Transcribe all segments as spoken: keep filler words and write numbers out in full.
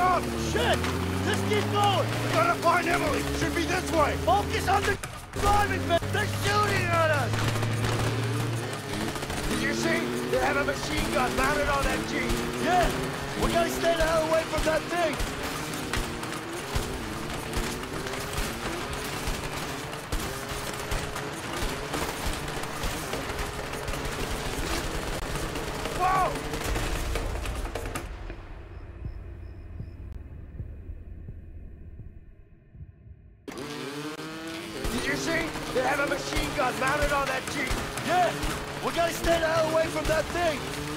up! Shit! Let's keep going! We gotta find Emily! Should be this way! Focus on the driving, man! They're shooting at us! Did you see? They have a machine gun mounted on that Jeep! Yeah! We gotta stay the hell away from that thing! Whoa! Did you see? They have a machine gun mounted on that Jeep! Yeah! We gotta stay the hell away from that thing!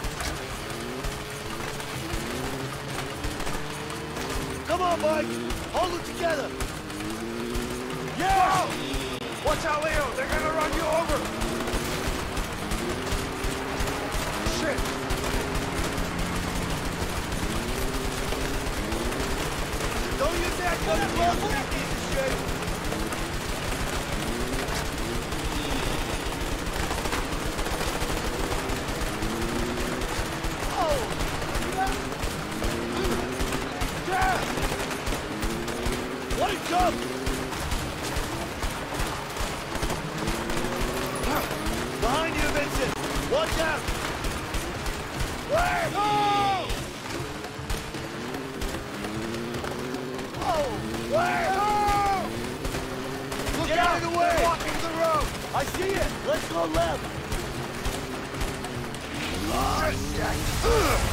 Come on, Mike! Hold it together! Yeah! Whoa! Watch out, Leo! They're gonna run you over! Shit! Don't use that gun close to that piece of shit! Let it go! Behind you, Vincent! Watch out! Where? Oh! Oh! Where? Oh! Look Get out out of the way! They're blocking the road! I see it! Let's go left! Oh, shit!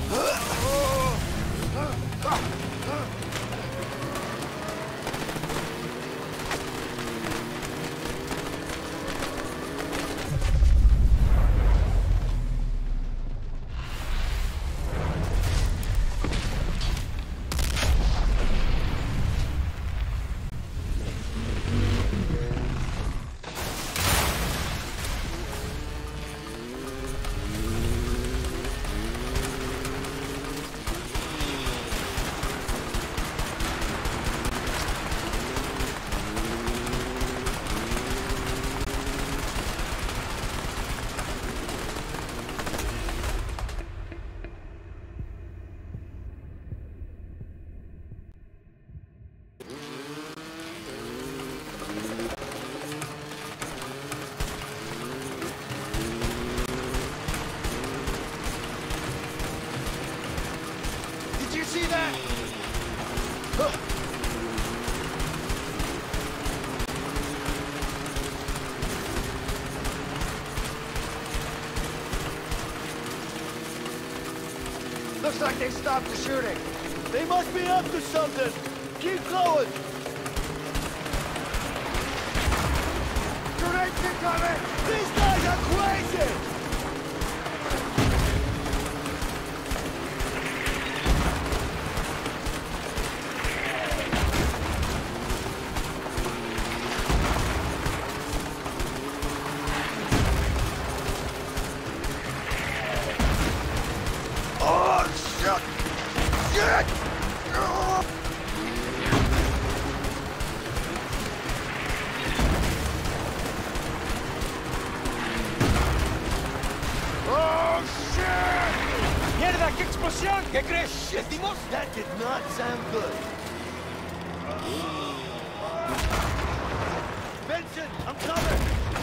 Did you see that? Huh. Looks like they stopped the shooting. They must be up to something! Keep going! Grenades incoming! These guys are crazy! Oh, shit! Shit! Oh. Oh, shit! ¡Mierda, qué explosión! ¿Qué crees? ¿Sentimos? That did not sound good. Vincent, I'm coming!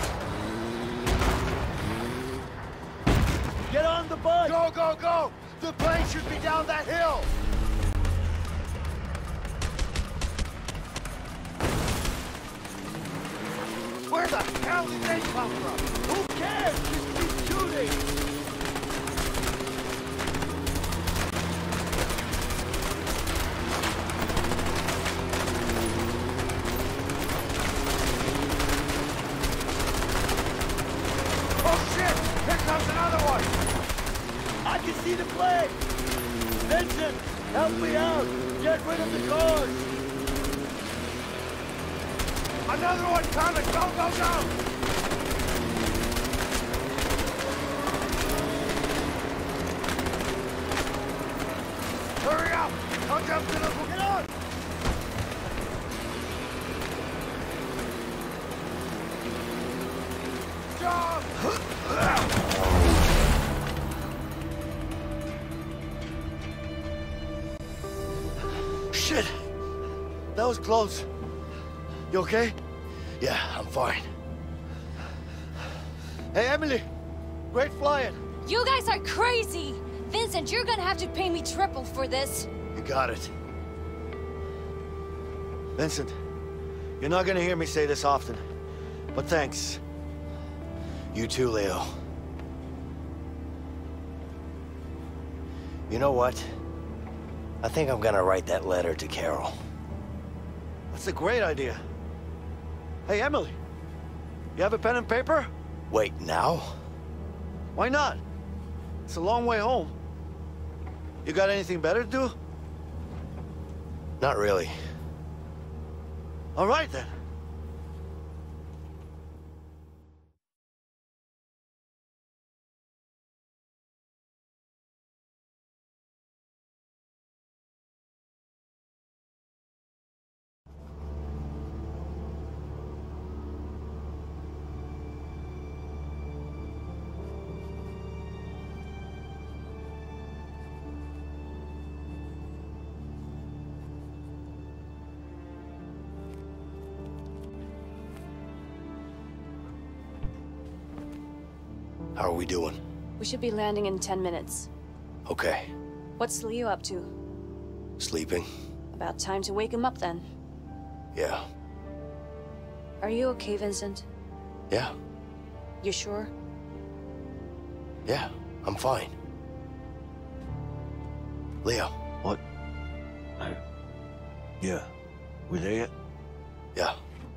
Get on the bike! Go, go, go! The plane should be down that hill! Where the hell did they come from? Who cares? Just keep shooting! Oh shit! Here comes another one! I can see the plane! Vincent, help me out! Get rid of the cars! Another one coming! Go, go, go! Hurry up! I'll jump to the... Get on! Jump! was close. You okay? Yeah, I'm fine. Hey, Emily. Great flying. You guys are crazy! Vincent, you're gonna have to pay me triple for this. You got it. Vincent, you're not gonna hear me say this often, but thanks. You too, Leo. You know what? I think I'm gonna write that letter to Carol. That's a great idea. Hey, Emily, you have a pen and paper? Wait, now? Why not? It's a long way home. You got anything better to do? Not really. All right, then. How are we doing? We should be landing in ten minutes. Okay. What's Leo up to? Sleeping? About time to wake him up then. Yeah. Are you okay, Vincent? Yeah. You sure? Yeah, I'm fine. Leo. What? I... Yeah. We there yet? Yeah.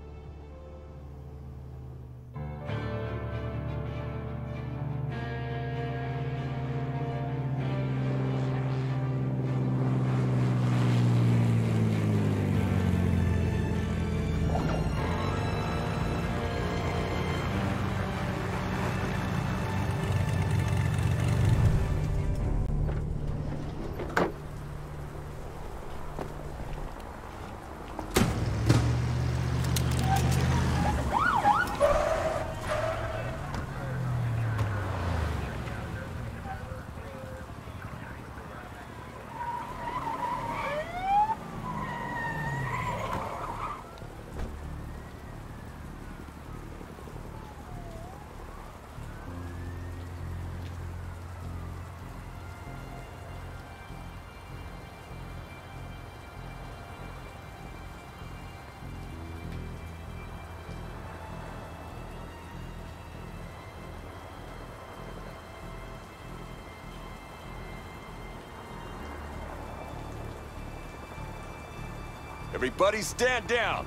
Everybody stand down!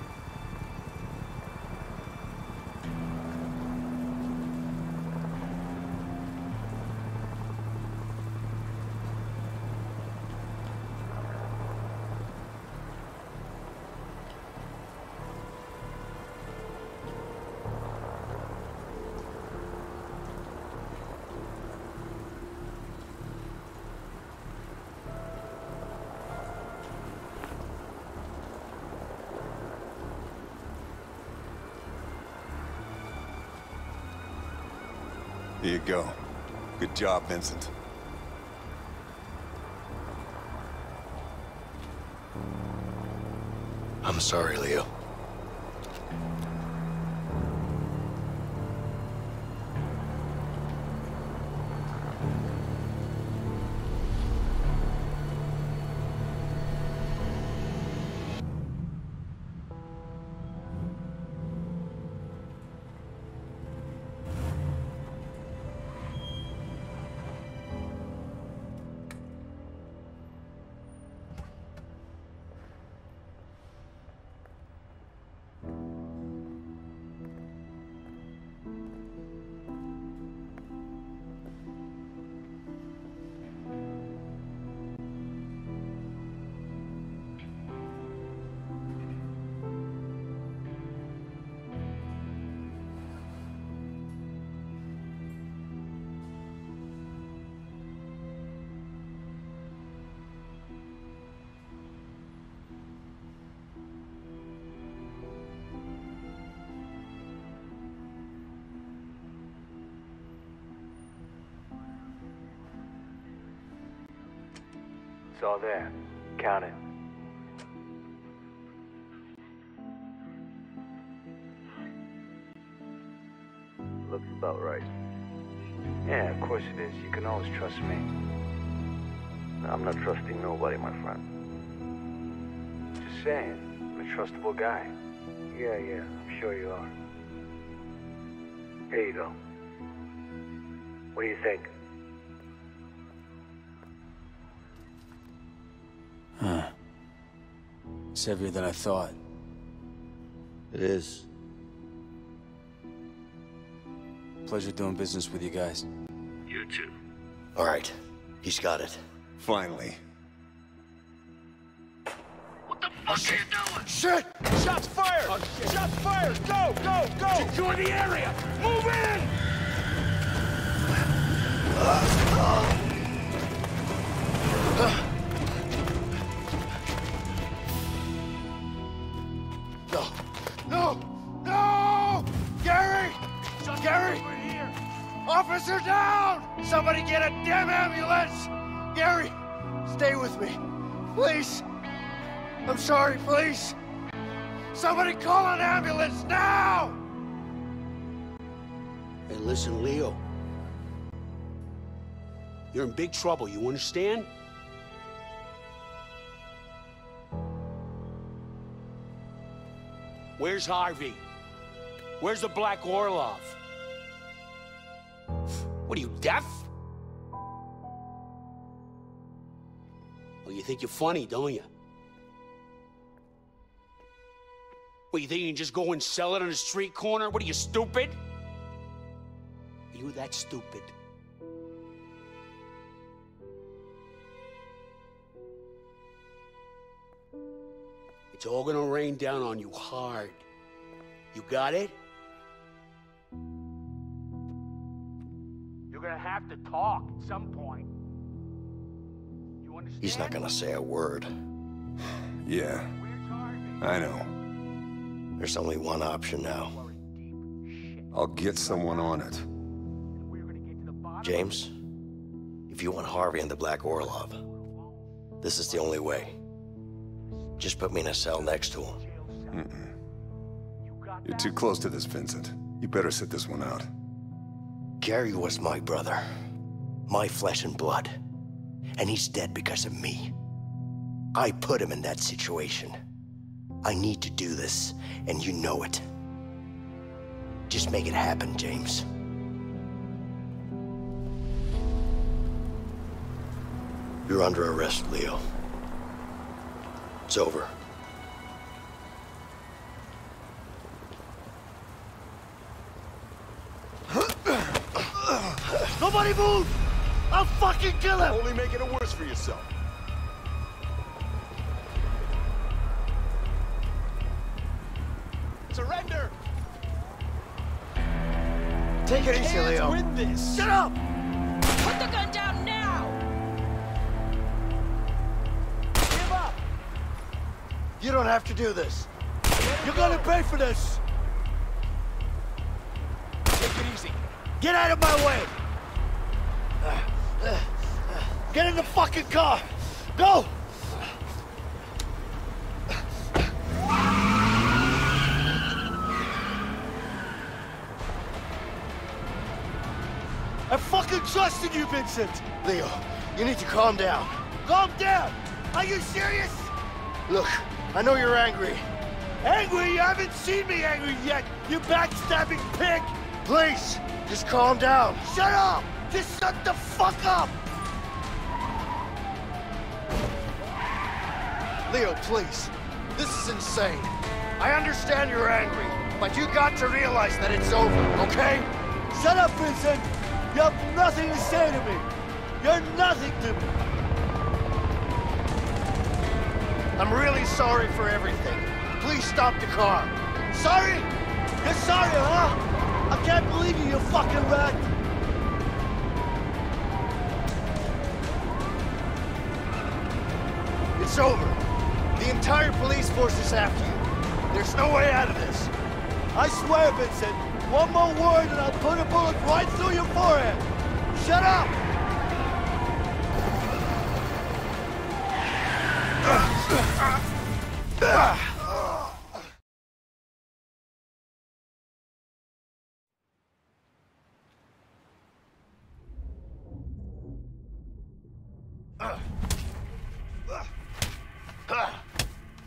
Here you go. Good job, Vincent. I'm sorry, Leo. It's all there. Count it. Looks about right. Yeah, of course it is. You can always trust me. No, I'm not trusting nobody, my friend. Just saying, I'm a trustable guy. Yeah, yeah, I'm sure you are. Here you go. What do you think? Huh. It's heavier than I thought. It is. Pleasure doing business with you guys. You too. All right, he's got it. Finally. What the fuck are you doing? Shit! Shots fired! Oh, shit. Shots fired! Go, go, go! Secure the area! Move in! No! No! No! Gary! Gary! Over here! Officer down! Somebody get a damn ambulance! Gary! Stay with me. Please! I'm sorry, please! Somebody call an ambulance now! Hey, listen, Leo. You're in big trouble, you understand? Where's Harvey? Where's the Black Orlov? What are you, deaf? Well, you think you're funny, don't you? What, you think you can just go and sell it on a street corner? What are you, stupid? Are you that stupid? It's all gonna rain down on you hard. You got it? You're gonna have to talk at some point. You understand? He's not gonna say a word. Yeah, I know. There's only one option now. I'll get someone on it. James, if you want Harvey and the Black Orlov, this is the only way. Just put me in a cell next to him. Mm-mm. You're too close to this, Vincent. You better sit this one out. Gary was my brother. My flesh and blood. And he's dead because of me. I put him in that situation. I need to do this, and you know it. Just make it happen, James. You're under arrest, Leo. It's over. Nobody move! I'll fucking kill him! Only making it worse for yourself. Surrender! Take it easy, Leo. Win this. Shut up! Put the gun down now! Give up! You don't have to do this. You're gonna pay for this! Take it easy. Get out of my way! Get in the fucking car! Go! I fucking trusted you, Vincent! Leo, you need to calm down. Calm down! Are you serious? Look, I know you're angry. Angry? You haven't seen me angry yet, you backstabbing pig! Please, just calm down. Shut up! Just shut the fuck up! Leo, please. This is insane. I understand you're angry, but you got to realize that it's over, okay? Shut up, Vincent! You have nothing to say to me! You're nothing to me! I'm really sorry for everything. Please stop the car. Sorry? You're sorry, huh? I can't believe you, you fucking rat! It's over. The entire police force is after you. There's no way out of this. I swear, Vincent, one more word and I'll put a bullet right through your forehead! Shut up!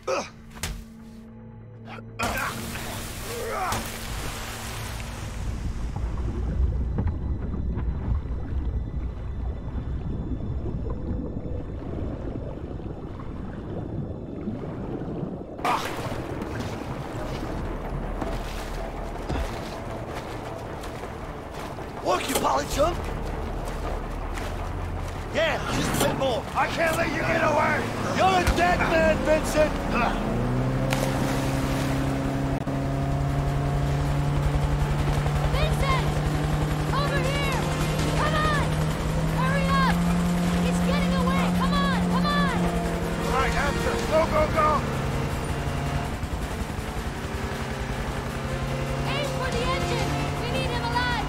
Work, you polychunk! Yeah, just a bit more. I can't let you get away! You're a dead man, Vincent! Vincent! Over here! Come on! Hurry up! He's getting away! Come on! Come on! All right, after. Go, go, go! Aim for the engine! We need him alive!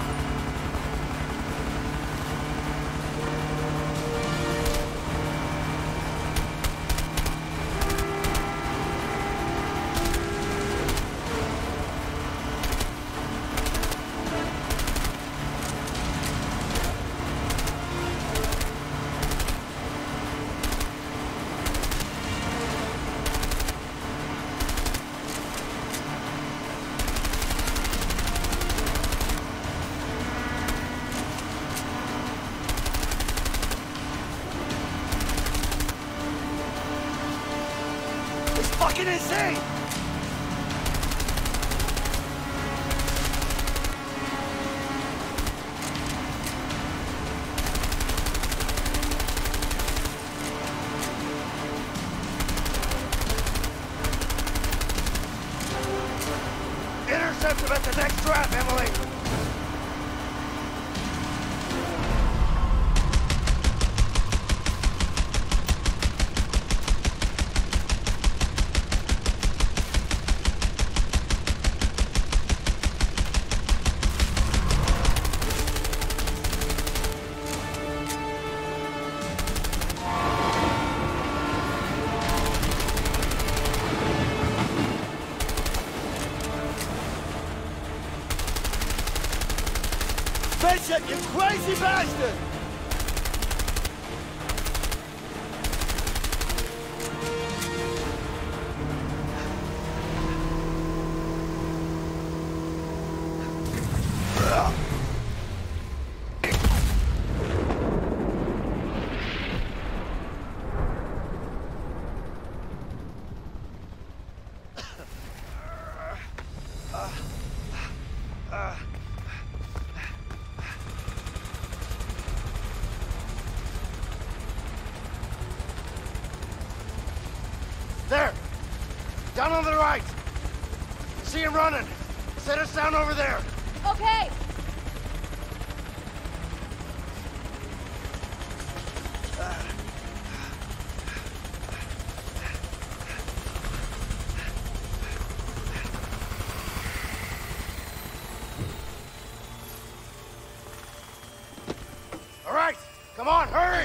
It's fucking insane! Intercept him at the next trap, Emily! Vincent, you crazy bastard! There! Down on the right! See him running! Set us down over there! Okay! All right! Come on, hurry!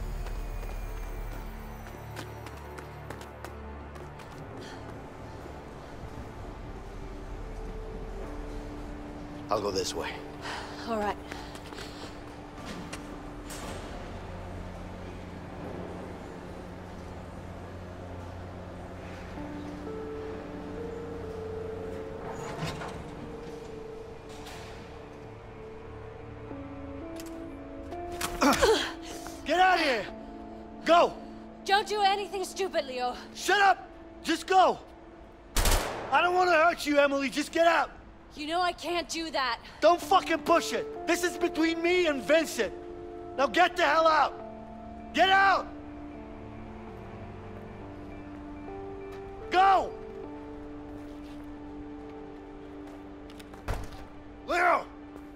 I'll go this way. All right. Get out of here! Go! Don't do anything stupid, Leo. Shut up! Just go! I don't want to hurt you, Emily. Just get out! You know I can't do that. Don't fucking push it! This is between me and Vincent! Now get the hell out! Get out! Go! Leo!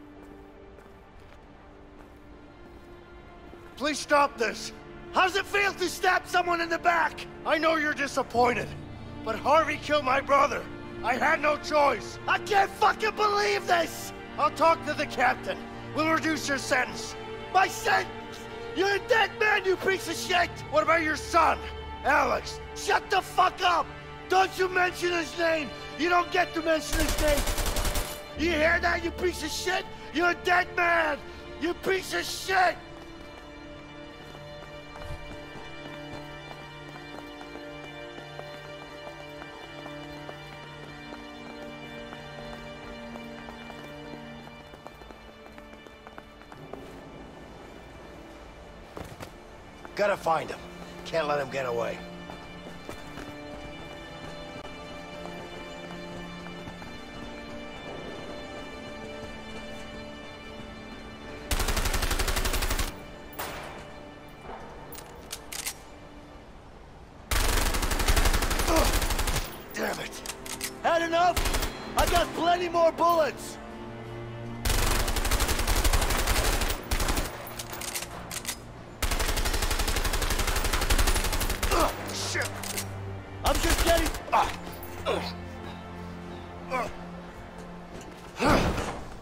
Please stop this! How does it feel to stab someone in the back? I know you're disappointed, but Harvey killed my brother. I had no choice. I can't fucking believe this! I'll talk to the captain. We'll reduce your sentence. My sentence? You're a dead man, you piece of shit! What about your son, Alex? Shut the fuck up! Don't you mention his name! You don't get to mention his name! You hear that, you piece of shit? You're a dead man! You piece of shit! Gotta find him. Can't let him get away. Damn it! Had enough? I got plenty more bullets! Ugh, shit! I'm just getting... Uh, uh, uh, uh.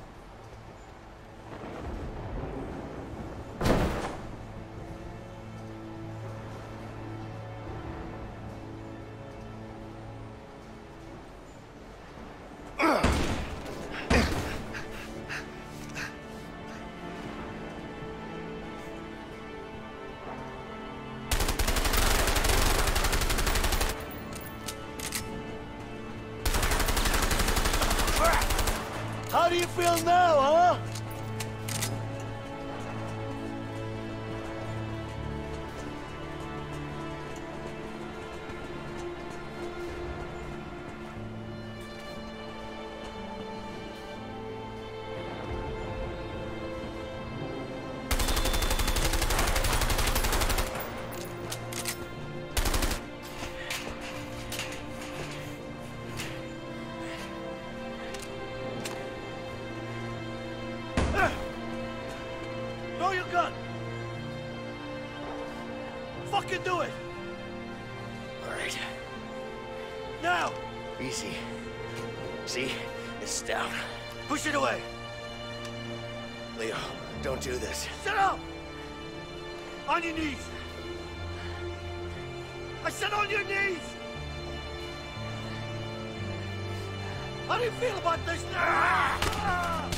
How do you feel now, huh? Throw your gun! Fucking do it! All right. Now! Easy. See? It's down. Push it away! Leo, don't do this. Sit up! On your knees! I said on your knees! How do you feel about this now? Ah!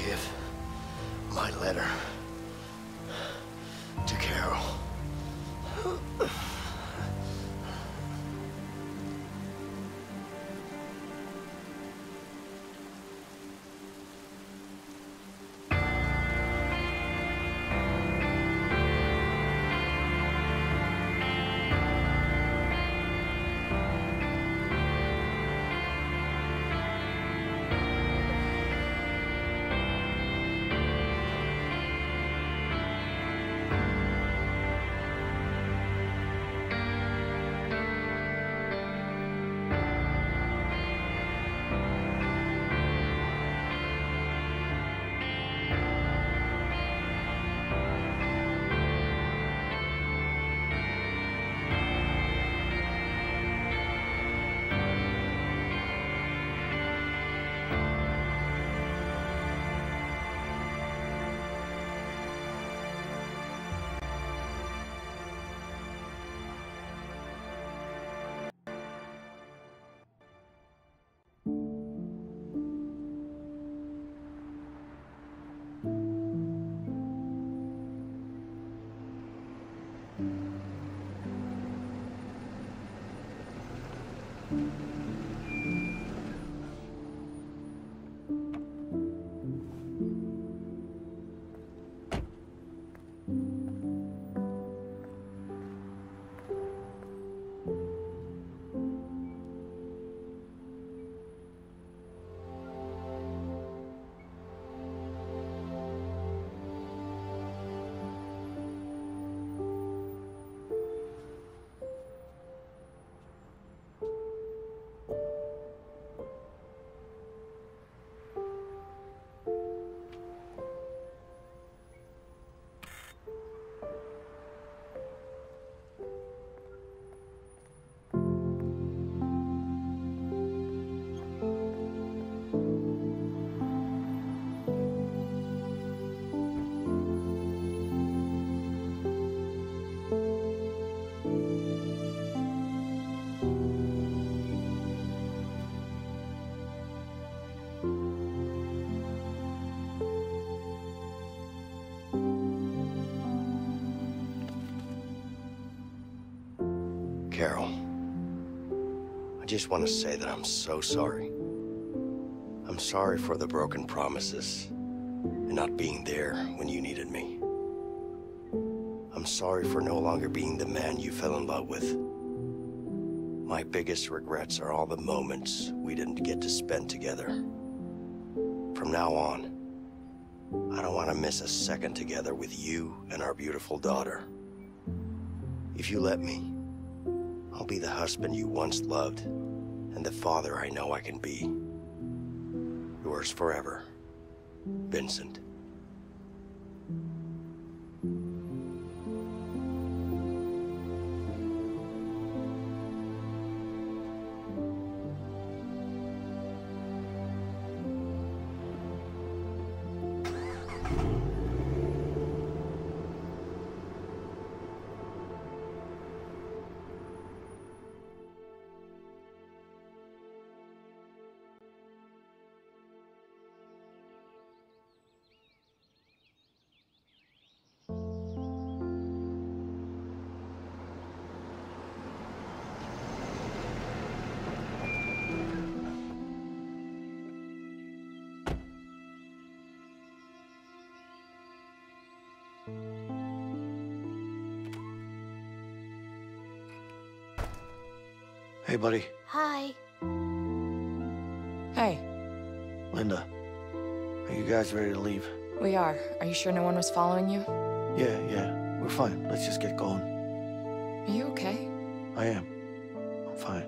give my letter to Carol. Carol, I just want to say that I'm so sorry. I'm sorry for the broken promises and not being there when you needed me. I'm sorry for no longer being the man you fell in love with. My biggest regrets are all the moments we didn't get to spend together. From now on, I don't want to miss a second together with you and our beautiful daughter. If you let me, I'll be the husband you once loved and the father I know I can be. Yours forever, Vincent. Hey, buddy. Hi. Hey, Linda. Are you guys ready to leave? we are. Are you sure no one was following you? Yeah, yeah. We're fine. Let's just get going. Are you okay? I am. I'm fine.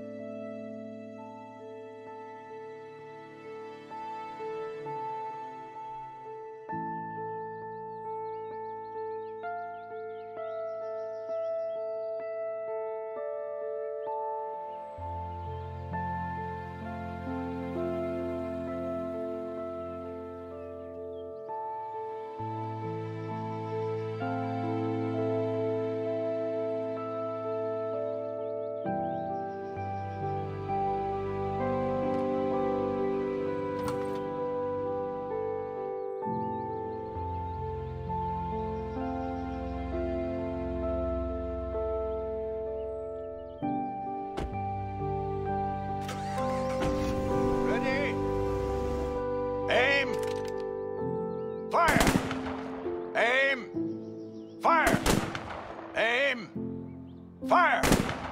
Fire! Aim! Fire! Aim! Fire!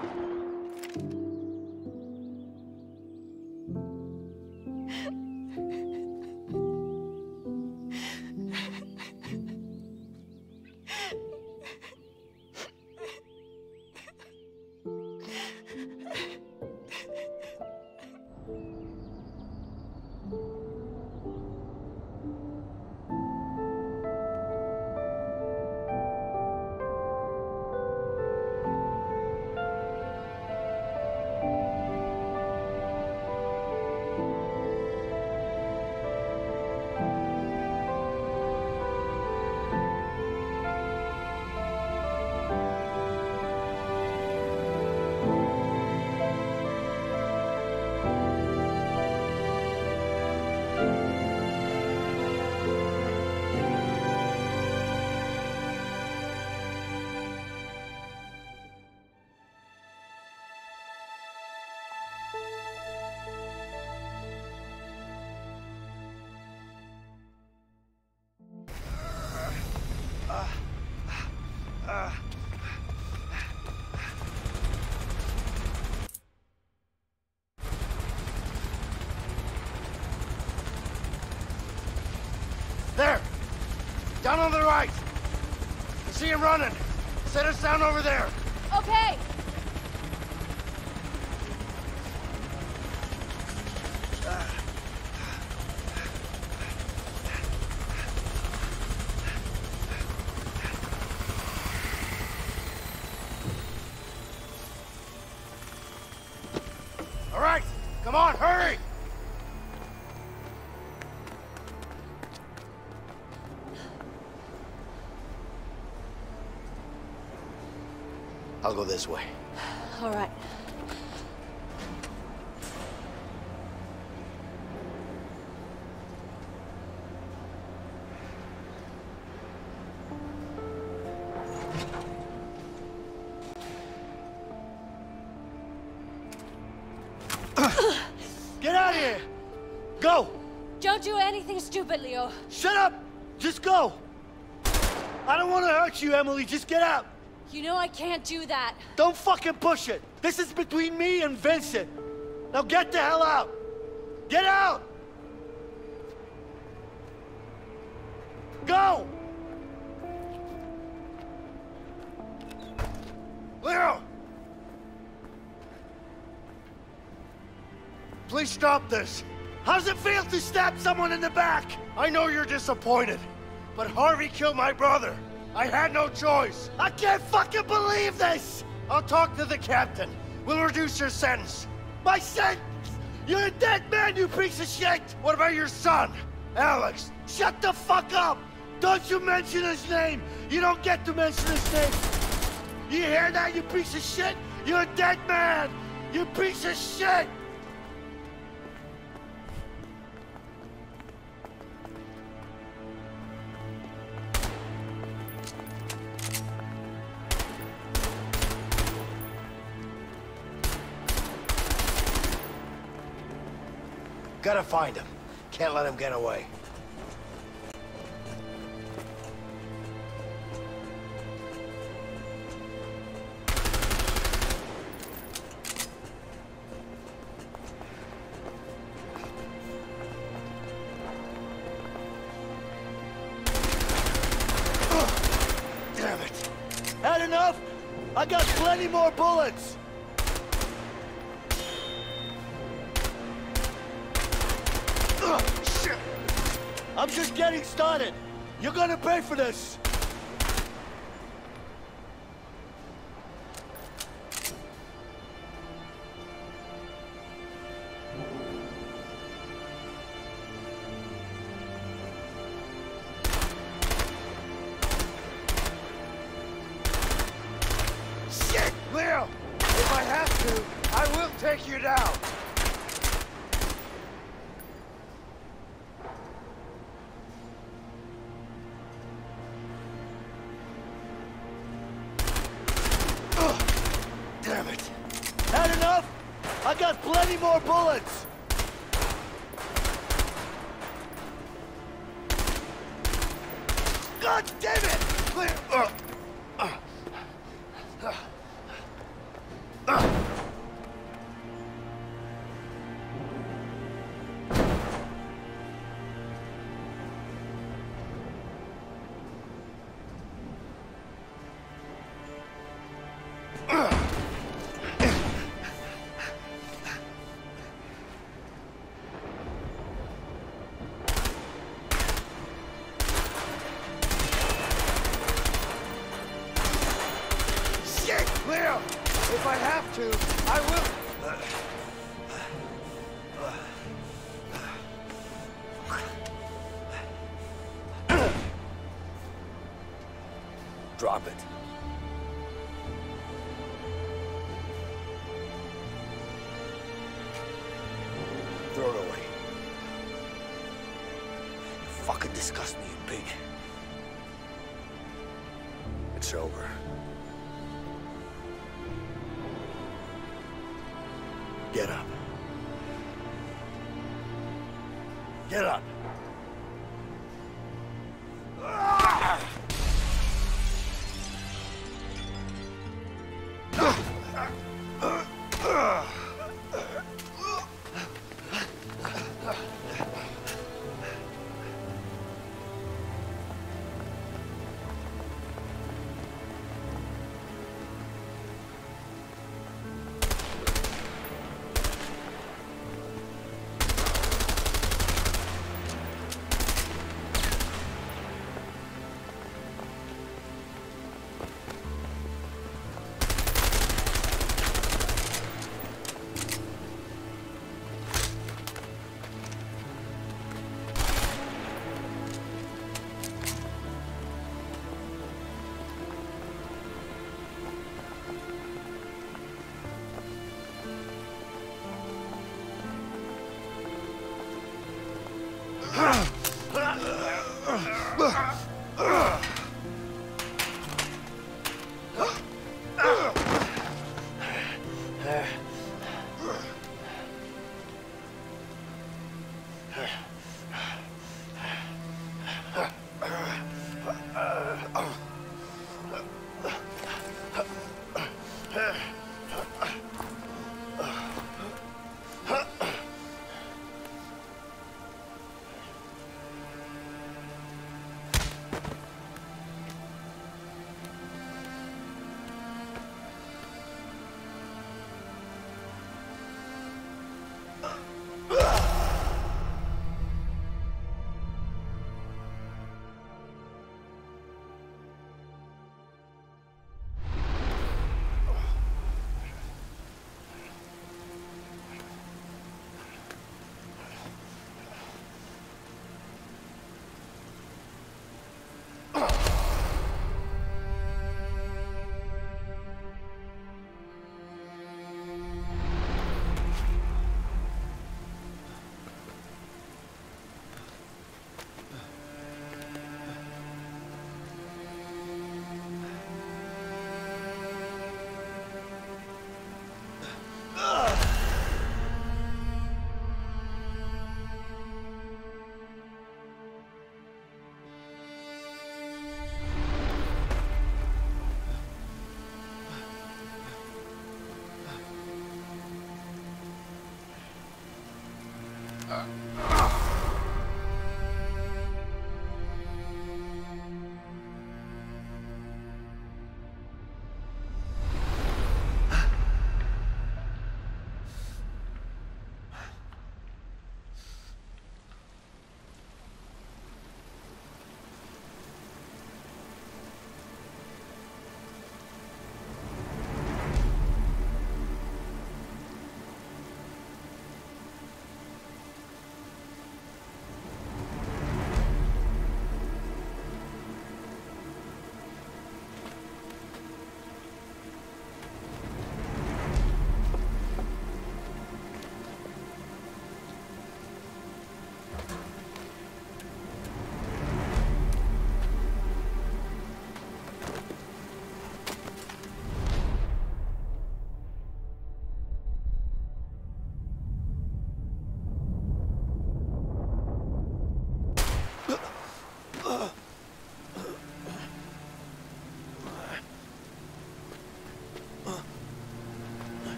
There! Down on the right! I see him running! Set us down over there! Okay! All right! Come on, hurry! I'll go this way. All right. Get out of here! Go! Don't do anything stupid, Leo. Shut up! Just go! I don't want to hurt you, Emily. Just get out! You know I can't do that. Don't fucking push it! This is between me and Vincent! Now get the hell out! Get out! Go! Leo! Please stop this! How does it feel to stab someone in the back? I know you're disappointed, but Harvey killed my brother. I had no choice. I can't fucking believe this! I'll talk to the captain. We'll reduce your sentence. My sentence! You're a dead man, you piece of shit! What about your son, Alex? Shut the fuck up! Don't you mention his name! You don't get to mention his name! You hear that, you piece of shit? You're a dead man! You piece of shit! Gotta find him. Can't let him get away. Damn it! Had enough? I got plenty more bullets! Ugh, shit! I'm just getting started. You're gonna pay for this. Shit! Leo! If I have to, I will take you down! Damn it! Had enough? I got plenty more bullets! God damn it! Clear! Uh, uh, uh, uh. Clear! If I have to, I will. Drop it. Throw it away. You fucking disgust me, you pig. It's over. Get up. Get up.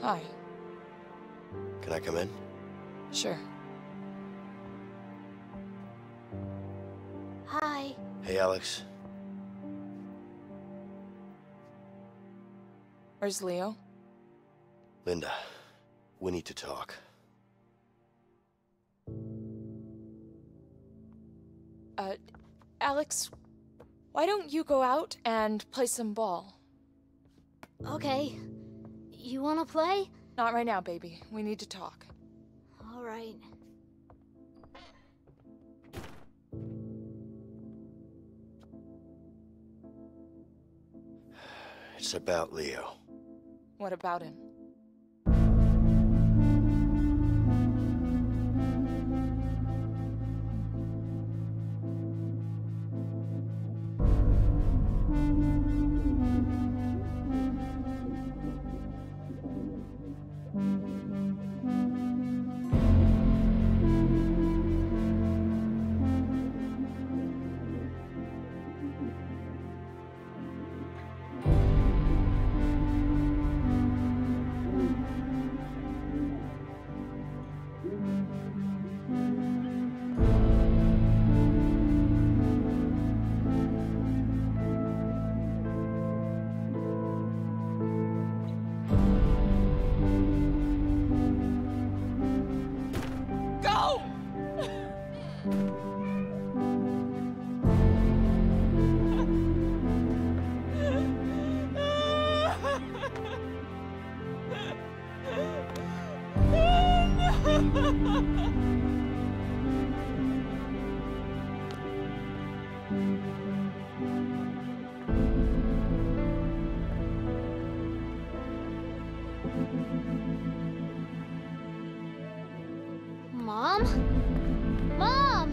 Hi. Can I come in? Sure. Hi. Hey, Alex. Where's Leo? Linda, we need to talk. Uh, Alex, why don't you go out and play some ball? Okay. You wanna play? Not right now, baby. We need to talk. All right. It's about Leo. What about him? Mom? Mom!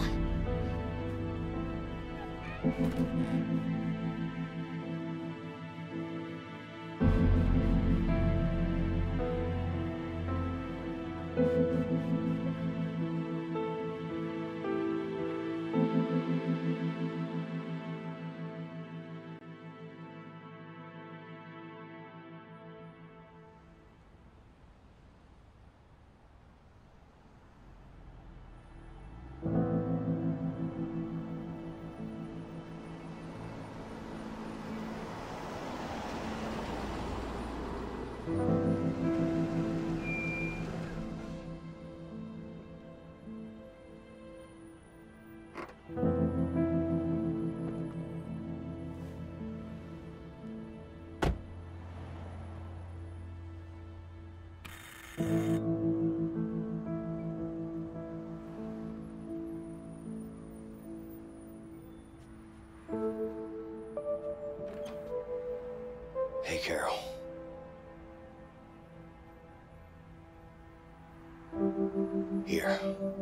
Hey, Carol. Here.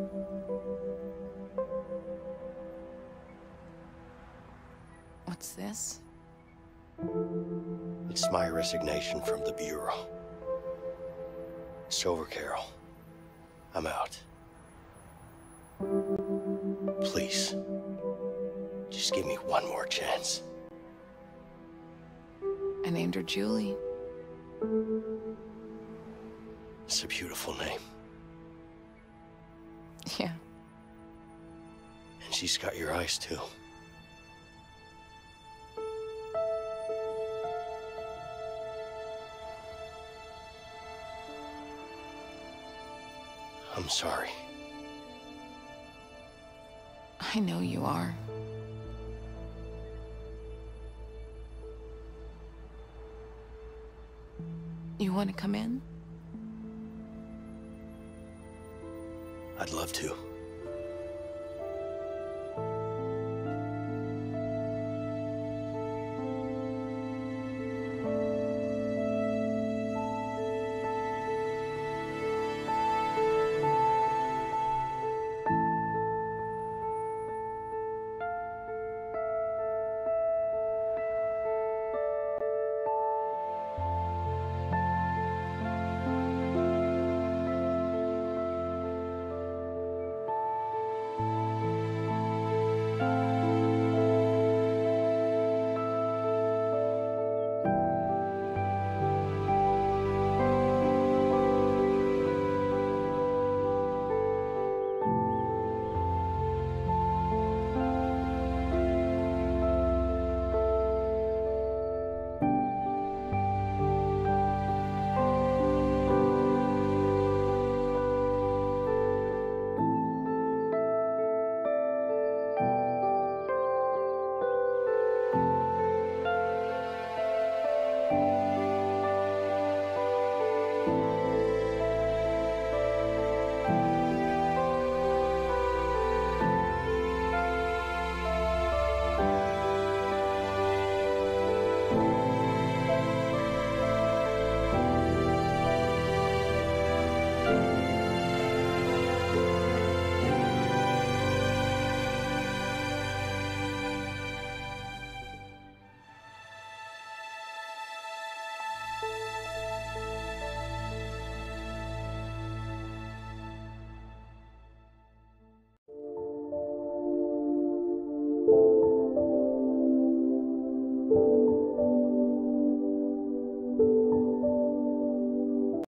What's this? It's my resignation from the Bureau. It's over, Carol. I'm out. Please. Just give me one more chance. I named her Julie. It's a beautiful name. Yeah. And she's got your eyes, too. I'm sorry. I know you are. You want to come in? I'd love to.